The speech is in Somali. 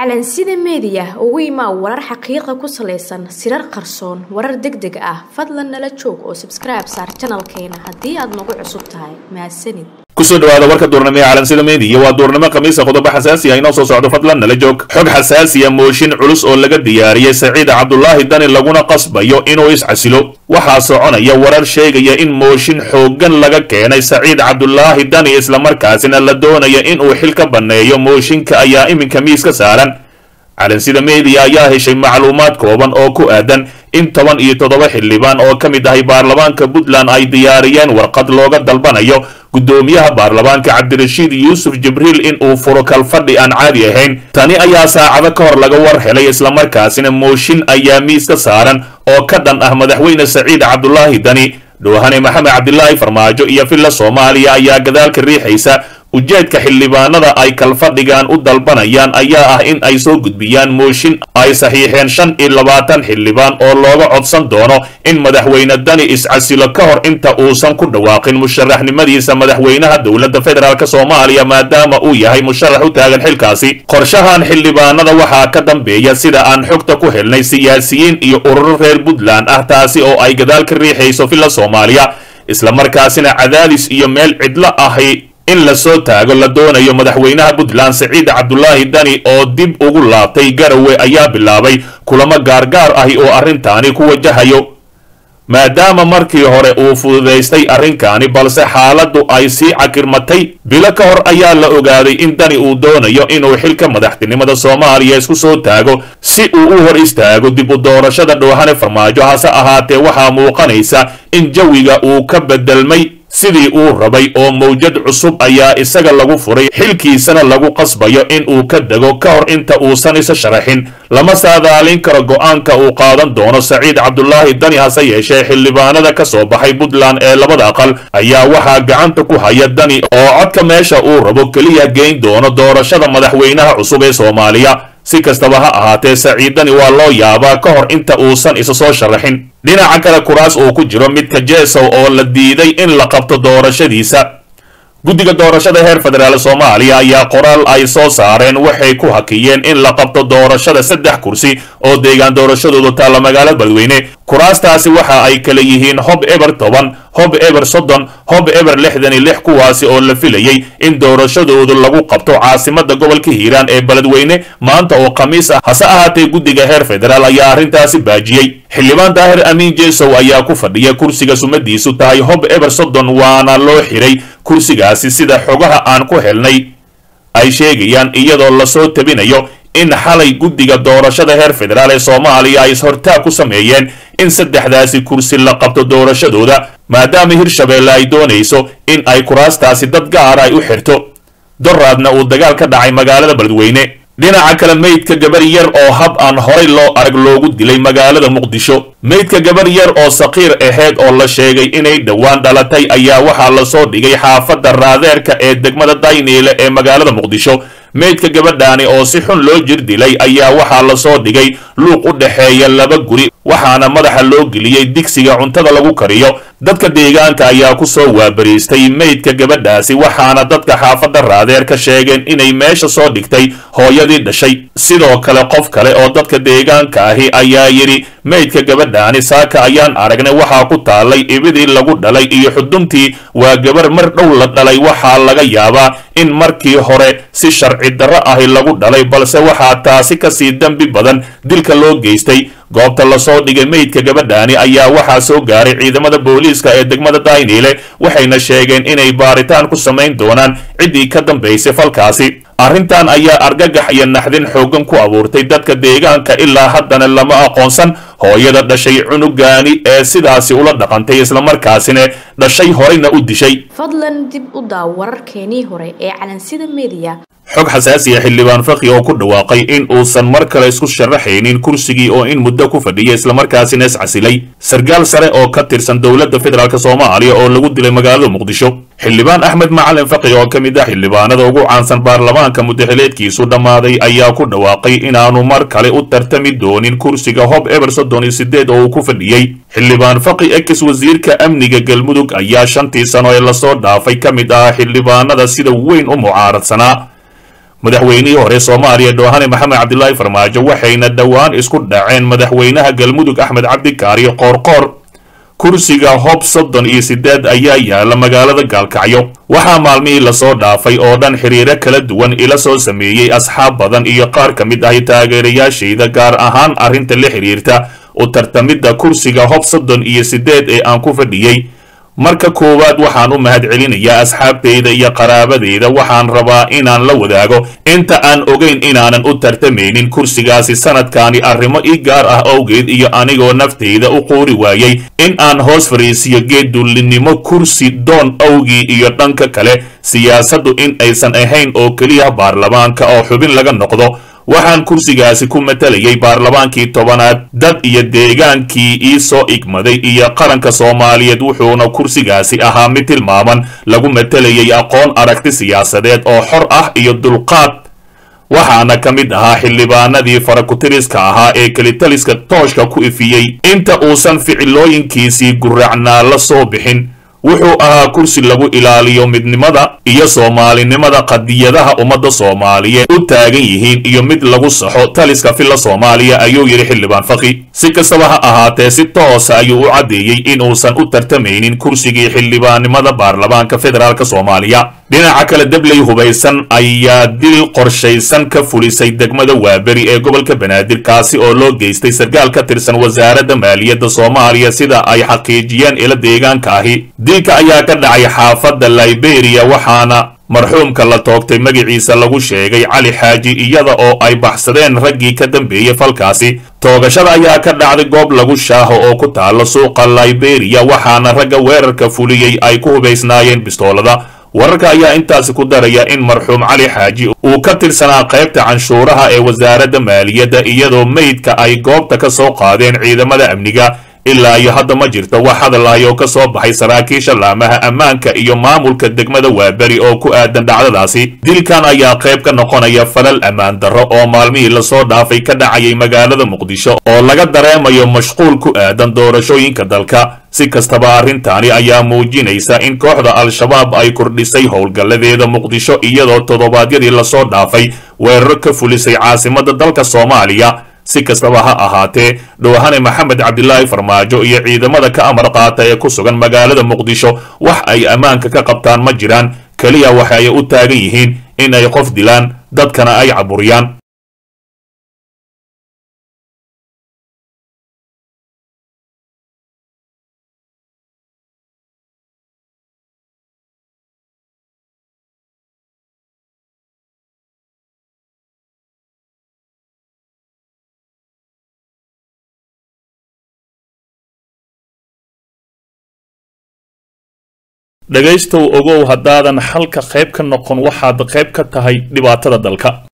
calansida media ugu imaa warar xaqiiqo ku saleysan sirar qarsoon warar degdeg ah fadlan nala joog oo subscribe saar channelkeena hadii aad nagu cusub tahay mahadsanid kusoo dhawaada warka duurnimo ee calansida media waa duurnimo khamiis ah qodobo xasaasi ah inoo soo socdo fadlan nala joog xog xasaasi ah mooshin culus oo laga diyaariyay Saciid Cabdullaahi Dani laguna qasbayo inuu iscasilo waxaa soconaya warar sheegaya in mooshin xoogan laga keenay Saciid Cabdullaahi Dani isla markaasina la doonayo inuu xil ka baneeyo mooshinka ayaa iminka miiska saaran calansida media ayaa heshay macluumaad kooban oo ku aadan in 17 xildhibaan oo kamid ah baarlamaanka Puntland ay diyaariyeen warqad looga dalbanayo gudoomiyaha baarlamaanka Cabdirashiid Yuusuf Jibriil in uu furo kalfadhi aan caadi ahayn tani ayaa saacado ka hor laga war helay isla markaasina mooshin ayaa miiska saaran oo ka dhan ah madaxweyne Saciid Cabdullaahi Dani doohane Maxamed Cabdilaahi Farmaajo iyo filla Soomaaliya ayaa gadaalka riixaysa ujeedka xildhibaanada ay kalfadhigan u dalbanayaan ayaa ah in ay soo gudbiyaan mooshin ay saxiixeen 25 xildhibaan oo looga codsan doono in madaxweyne Dani iscasilo ka hor inta uusan ku dhawaaqin musharaxnimadiisa madaxweynaha dowladda federaalka Soomaaliya maadaama uu yahay musharax u taagan xilkaasi qorshahan xildhibaanada waxaa ka dambeeya sida aan xogta ku helnay siyaasiyiin iyo ururo reer Puntland ah taasi oo ay gadaalka riixayso filla Soomaaliya isla markaasina cadaadis iyo meel cidla ahi in la soo taago la doonayo madaxweynaha Puntland Saciid Cabdullaahi Dani oo dib ugu laabtay Garowe ayaa bilaabay kulamo gaargaar ah oo arrintaani ku wajahayo maadaama markii hore uu fududeystay arrinkani balse xaaladdu ay sii cakirmatay bilo ka hor ayaa la ogaaday in Dani uu doonayo inuu xilka madaxtinimada Soomaaliya isku soo taago si uu u hor istaago dib u doorashada doohane Farmaajo hase ahaatee waxaa muuqanaysa in jawiga uu ka bedelmay sidii uu rabay oo mawjad cusub ayaa isaga lagu furay xilkiisana lagu qasbayo in uu ka dago ka hor inta uusan isa sharaxin lama saadaalin karo go'aanka uu qaadan doono Saciid Cabdullaahi Dani hase yeeshee xildhibaanada ka soo baxay Puntland ee labada aqal ayaa waxaa gacanta ku haya Dani oo codka meesha uu rabo kaliya geyn doono doorashada madaxweynaha cusub ee Soomaaliya si kastaba ha ahaatee Saciid Dani waa loo yaabaa ka hor inta uusan isa soo sharaxin dhinaca kale kuraas uu ku jiro midka Jeesow oo la diiday in la qabto doorashadiisa guddiga doorashada heer federaal Soomaaliya ayaa qoraal ay soo saareen waxay ku hakiyeen in la qabto doorashada 3 kursi oo deegaan doorashadoodu taala magaalada Beledweyne kuraastaasi waxa ay kala yihiin Hob Eber 10 Hob Eber 30 Hob Eber 66 kuwaasi oo la filayay in doorashadoodu lagu qabto caasimadda gobolka Hiiraan ee Beledweyne maanta oo khamiis ah hase ahaatee guddiga heer federaal ayaa arrintaasi baajiyay xildhibaan Daahir Amiin Jeesow ayaa ku fadhiya kursiga sumadiisu tahay Hob Eber 30 waana loo xiray kursigaasi sida xogaha aan ku helnay ay sheegayaan iyadoo la soo tabinayo in xalay guddiga doorashada heer federaal ee Soomaaliya ay hortaa ku sameeyeen in saddexdaasi kursi la qabto doorashadooda maadaama Hirshabeelle ay doonayso in ay kuraastaasi dad gaar ah u xirto doraadna uu dagaal ka dhacay magaalada Beledweyne dhinaca kale meydka gabar yar oo hab aan horay loo arag loogu dilay magaalada Muqdisho meydka gabar yar oo saqiir ahayd oo la sheegay inay dhawaan dhalatay ayaa waxaa la soo dhigay xaafadda Raadeerka ee degmada Dayniile ee magaalada Muqdisho meydka gabadhaani oo si xun loo jir dilay ayaa waxaa la soo dhigay luuq u dhaxeeya laba guri waxaana madaxa loo geliyay digsiga cuntada lagu kariyo dadka deegaanka ayaa ku soo waabariistay meydka gabadhaasi waxaana dadka xaafadda Raadeerka sheegeen inay meesha soo dhigtay hooyadii dhashay sidoo kale qof kale oo dadka deegaanka ahi ayaa yiri meydka gabadhaani saaka ayaan aragnay waxaa ku taalay ibidii lagu dhalay iyo xuduntii waa gabar mar dhow la dhalay waxaa laga yaabaa in markii hore si sharci darro ahi lagu dhalay balse waxaa taasi ka sii dambi badan dilka loo geystay goobta la soo dhigay meydka gabadhaani ayaa waxaa soo gaaray ciidamada booliiska ee degmada Dayniile waxayna sheegeen inay baaritaan ku samayn doonaan cidii ka dambeysay falkaasi arrintan ayaa argagax iyo naxdin xoogan ku abuurtay dadka deegaanka ilaa haddana lama aqoonsan hooyada dhashay cunugaani ee sidaasi ula dhaqantay isla markaasina dhashay horeyna u dishay fadlan dib u daaw wararkeenii hore ee calansida media xog xasaasi ah xildhibaan Faqi oo ku dhawaaqay in uusan mar kale isku sharaxaynin kursigii oo in muddo ku fadhiyay isla markaasina iscasilay sargaal sare oo ka tirsan dowladda federaalka Soomaaliya oo lagu dilay magaalada Muqdisho xildhibaan Axmed Macalin Faqi oo kamid ah xildhibaanada ugu caansan baarlamaanka muddaxileedkiisu dhamaaday ayaa ku dhawaaqay inaanu mar kale u tartami doonin kursiga Hob Eber 38 oo ku fadhiyay xildhibaan Faqi ex wasiirka amniga Galmudug ayaa 5 sano ee la soo dhaafay kamid ah xildhibaanada sida weyn u mucaaradsanaa madaxweynihii hore Soomaaliya Doohane Maxamed Cabdullaahi Farmaajo waxayna dhawaan isku dhaceen madaxweynaha Galmudug Axmed Cabdi Kaariyo Qoorqoor. kursiga Hob 38 ayaa yaala magaalada Gaalkacyo. waxaa maalmihii la soo dhaafay oo dhan xiriiro kala duwan ila soo sameeyay asxaab badan iyo qaar ka mid ah taageerayaashayda gaar ahaan arrinta la xiriirta u tartamidda kursiga Hob 38 ee aan ku fadhiyay. marka koowaad waxaan u mahadcelinayaa asxaabteyda iyo qaraabadeyda. waxaan rabaa inaan la wadaago inta aan ogeyn inaanan u tartamaynin kursigaasi sanadkaani arrimo ii gaar ah awgeed iyo anigoo nafteyda u quuri waayay in aan hoos fariisiyo geedullinimo kursi doon awgii iyo dhanka kale siyaasaddu in aysan ahayn oo keliya baarlamaanka oo xubin laga noqdo. waxaan kursigaasi ku matalayay baarlamaankii 10aad dad iyo deegaankii ii soo igmaday iyo qaranka Soomaaliyeed wuxuuna kursigaasi ahaa mid tilmaaman lagu matalayay aqoon aragti siyaasadeed oo xor ah iyo dulqaad. waxaana ka mid ahaa xildhibaanadii farakutiriska ahaa ee kelitaliska tooshka ku ifiyey inta uusan ficilooyinkiisii guracnaa la soo bixin. wuxuu ahaa kursi lagu ilaaliyo midnimada iyo Soomaalinimada qadiyadaha ummadda Soomaaliyeed u taagan yihiin iyo mid lagu saxo taliska filla Soomaaliya ayuu yiri xildhibaan Faqi. si kastaba ha ahaatee si toos ah ayuu u cadeeyay in uusan u tartamaynin kursigii xildhibaannimada baarlamaanka federaalka Soomaaliya. dhinaca kale dabley hubaysan ayaa dil qorshaysan ka fulisay degmada Waaberi ee gobolka Banaadir kaasi oo loo geystay sarkaal ka tirsan wasaaradda maaliyadda Soomaaliya sida ay xaqiijiyeen ila deegaanka ahi. dilka ayaa ka dhacay xaafadda Liberia waxaana marxuumka la toogtay magaciisa lagu sheegay Cali Xaaji iyada oo ay baxsadeen raggii ka dambeeyay falkaasi. toogashada ayaa ka dhacday goob lagu shaaho oo ku taalo suuqa Liberia waxaana ragga weerarka fuliyay ay ku hubaysnaayeen bistoolada. wararka ayaa intaasi ku daraya in marxuum Cali Xaaji uu ka tirsanaa qaybta canshuuraha ee wasaaradda maaliyadda iyadoo meydka ay goobta ka soo qaadeen ciidamada amniga. ilaa iyo hadda ma jirto wax hadal ah oo ka soo baxay saraakiisha laamaha ammaanka iyo maamulka degmada Waaberi oo ku aadan dhacdadaasi. dilkan ayaa qayb ka noqonaya falal ammaan darro oo maalmihii la soo dhaafay ka dhacayay magaalada Muqdisho oo laga dareemayo mashquul ku aadan doorashooyinka dalka. si kastaba arrintaani ayaa muujinaysa in kooxda Al-Shabaab ay kordhisay howlgalladeeda Muqdisho iyadoo toddobaadyadii la soo dhaafay weeraro ka fulisay caasimadda dalka Soomaaliya. si kastaba ha ahaatee Doohane Maxamed Cabdullaahi Farmaajo iyo ciidamada ka amar qaata ee ku sugan magaalada Muqdisho wax ay ammaanka ka qabtaan ma jiraan. kaliya waxa ay u taagan yihiin in ay qof dilaan dadkana ay caburiyaan. dhagaystow ogow haddaadan halka qayb ka noqon waxaad qayb ka tahay dhibaatada dalka.